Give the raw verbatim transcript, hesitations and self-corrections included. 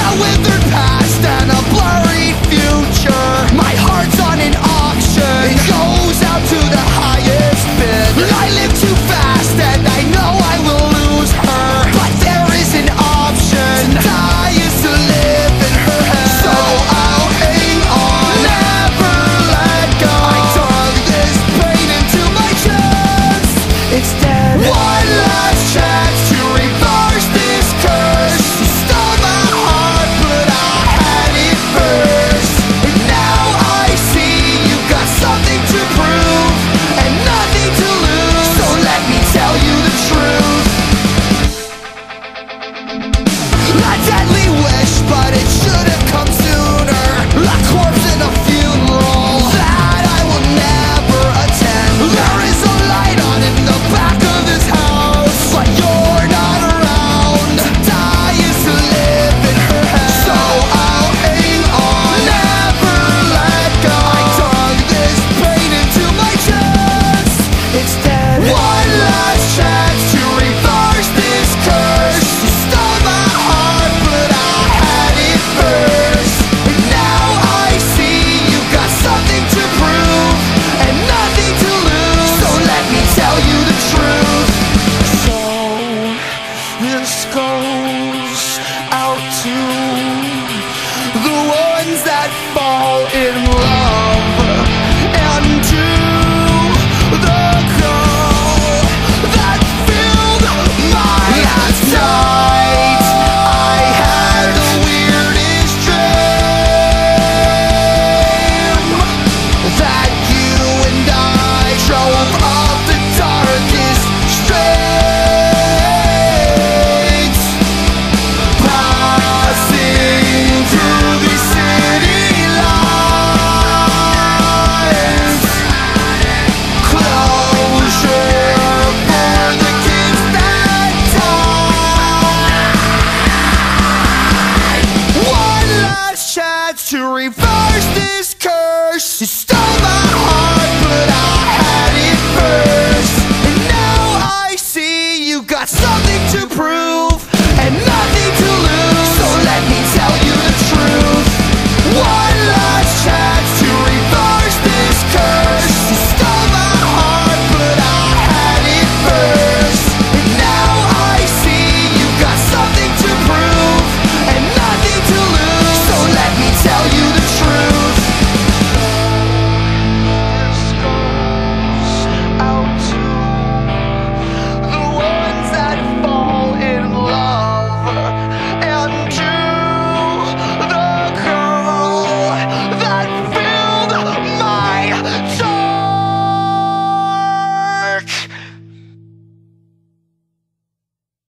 a withered past and a blurry future. My heart's on an auction, it goes out to the highest bid. I live too fast and I know I will lose her, but there is an option. To die is to live in her head. So I'll hang on, never let go. I dug this pain into my chest. It's dead. One last chance to reverse this curse. You stole my heart, but I had it first. And now I see you got something to prove and nothing to lose. So let me tell you the truth. A deadly wish, but it should have come sooner. A corpse in a funeral that I will never attend. There is a light on in the back of this house, but you're not around. Die is to live in her head. So I'll hang on, never let go. I dug this pain into my chest. It's dead. One last chance to reverse this curse. You stole my heart, but I had it first. And now I see you got something to prove and nothing to lose. So let me tell you the truth. So this goes out to the ones that fall in love, and to the girl that filled my last night. I had the weirdest dream that you and I drove up the darkest streets, passing through the city lights. Closure for the kids that died. One last chance to revive.